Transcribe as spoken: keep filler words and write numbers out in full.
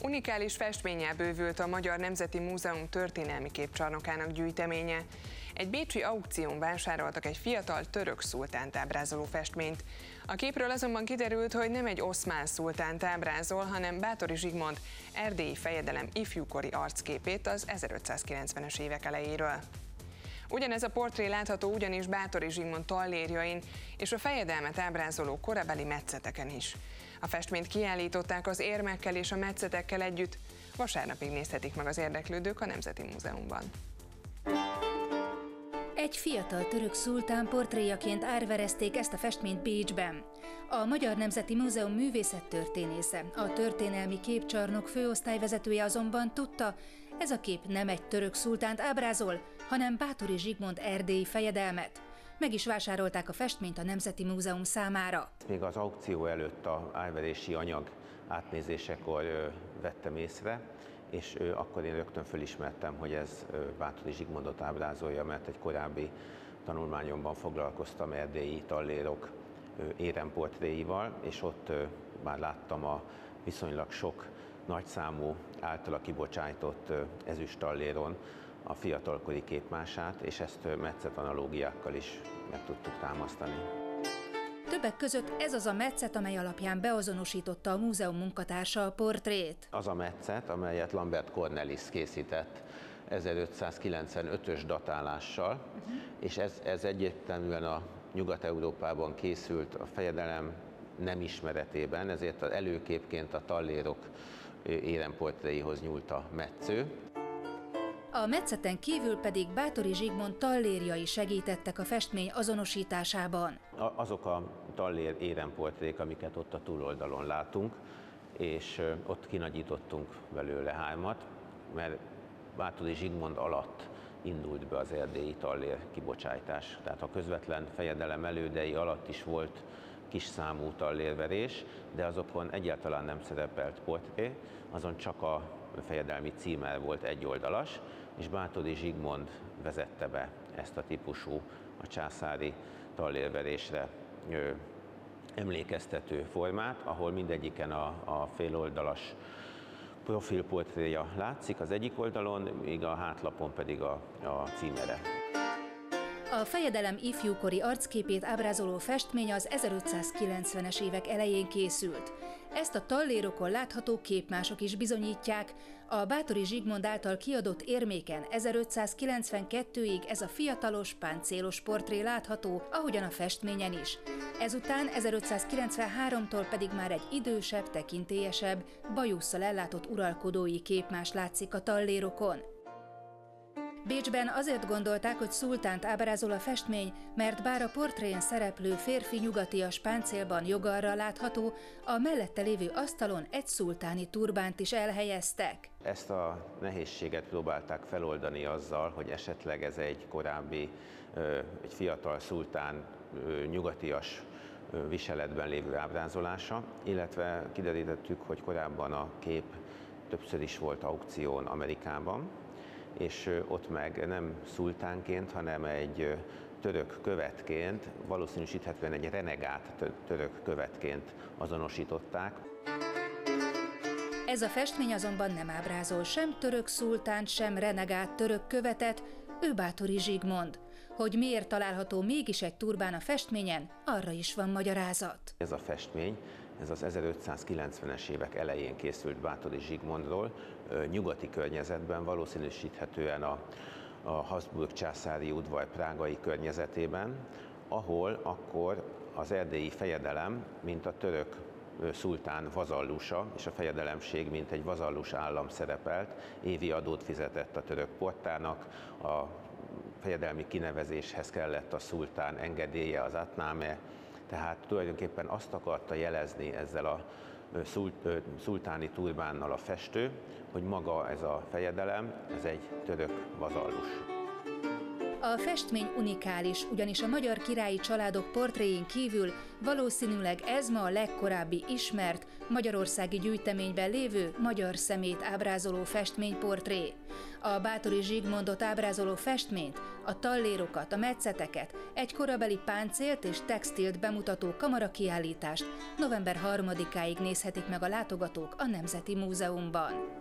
Unikális festménnyel bővült a Magyar Nemzeti Múzeum történelmi képcsarnokának gyűjteménye. Egy bécsi aukción vásároltak egy fiatal török szultánt ábrázoló festményt. A képről azonban kiderült, hogy nem egy oszmán szultánt ábrázol, hanem Báthory Zsigmond erdélyi fejedelem ifjúkori arcképét az ezerötszázkilencvenes évek elejéről. Ugyanez a portré látható ugyanis Báthory Zsigmond tallérjain és a fejedelmet ábrázoló korabeli metszeteken is. A festményt kiállították az érmekkel és a metszetekkel együtt. Vasárnapig nézhetik meg az érdeklődők a Nemzeti Múzeumban. Egy fiatal török szultán portréjaként árverezték ezt a festményt Bécsben. A Magyar Nemzeti Múzeum művészettörténésze, a történelmi képcsarnok főosztályvezetője azonban tudta, ez a kép nem egy török szultánt ábrázol, hanem Báthory Zsigmond erdélyi fejedelmet. Meg is vásárolták a festményt a Nemzeti Múzeum számára. Még az aukció előtt a árverési anyag átnézésekor vettem észre, és akkor én rögtön fölismertem, hogy ez Báthory Zsigmondot ábrázolja, mert egy korábbi tanulmányomban foglalkoztam erdélyi tallérok éremportréival, és ott már láttam a viszonylag sok nagyszámú általa kibocsájtott ezüst talléron a fiatalkori képmását, és ezt metszet analógiákkal is meg tudtuk támasztani. Többek között ez az a metszet, amely alapján beazonosította a múzeum munkatársa a portrét. Az a metszet, amelyet Lambert Cornelis készített ezerötszázkilencvenötös datálással, uh-huh. és ez, ez egyértelműen a Nyugat-Európában készült a fejedelem nem ismeretében, ezért az előképként a tallérok éremportréihoz nyúlt a metsző. A metszeten kívül pedig Báthory Zsigmond tallérjai segítettek a festmény azonosításában. Azok a tallér éremportrék, amiket ott a túloldalon látunk, és ott kinagyítottunk belőle hármat, mert Báthory Zsigmond alatt indult be az erdélyi tallér kibocsátás. Tehát a közvetlen fejedelem elődei alatt is volt kis számú tallérverés, de azokon egyáltalán nem szerepelt portré, azon csak a fejedelmi címer volt egyoldalas, és Báthory Zsigmond vezette be ezt a típusú, a császári tallérverésre ö, emlékeztető formát, ahol mindegyiken a, a féloldalas profilportréja látszik az egyik oldalon, míg a hátlapon pedig a, a címere. A fejedelem ifjúkori arcképét ábrázoló festmény az ezerötszázkilencvenes évek elején készült. Ezt a tallérokon látható képmások is bizonyítják. A Báthory Zsigmond által kiadott érméken ezerötszázkilencvenkettőig ez a fiatalos, páncélos portré látható, ahogyan a festményen is. Ezután ezerötszázkilencvenháromtól pedig már egy idősebb, tekintélyesebb, bajusszal ellátott uralkodói képmás látszik a tallérokon. Bécsben azért gondolták, hogy szultánt ábrázol a festmény, mert bár a portrén szereplő férfi nyugatias páncélban jogalra látható, a mellette lévő asztalon egy szultáni turbánt is elhelyeztek. Ezt a nehézséget próbálták feloldani azzal, hogy esetleg ez egy korábbi, egy fiatal szultán nyugatias viseletben lévő ábrázolása, illetve kiderítettük, hogy korábban a kép többször is volt aukción Amerikában, és ott meg nem szultánként, hanem egy török követként, valószínűsíthetően egy renegát török követként azonosították. Ez a festmény azonban nem ábrázol sem török szultánt, sem renegát török követet, ő Báthory Zsigmond. Hogy miért található mégis egy turbán a festményen, arra is van magyarázat. Ez a festmény, ez az ezerötszázkilencvenes évek elején készült Báthory Zsigmondról, nyugati környezetben, valószínűsíthetően a, a Habsburg császári udvar prágai környezetében, ahol akkor az erdélyi fejedelem, mint a török szultán vazallusa, és a fejedelemség, mint egy vazallus állam szerepelt, évi adót fizetett a török portának, a fejedelmi kinevezéshez kellett a szultán engedélye, az atnáme, tehát tulajdonképpen azt akarta jelezni ezzel a szultáni turbánnal a festő, hogy maga ez a fejedelem, ez egy török vazallus. A festmény unikális, ugyanis a magyar királyi családok portréin kívül valószínűleg ez ma a legkorábbi ismert, magyarországi gyűjteményben lévő magyar szemét ábrázoló festményportré. A Báthory Zsigmondot ábrázoló festményt, a tallérokat, a metszeteket, egy korabeli páncélt és textilt bemutató kamarakiállítást november harmadikáig nézhetik meg a látogatók a Nemzeti Múzeumban.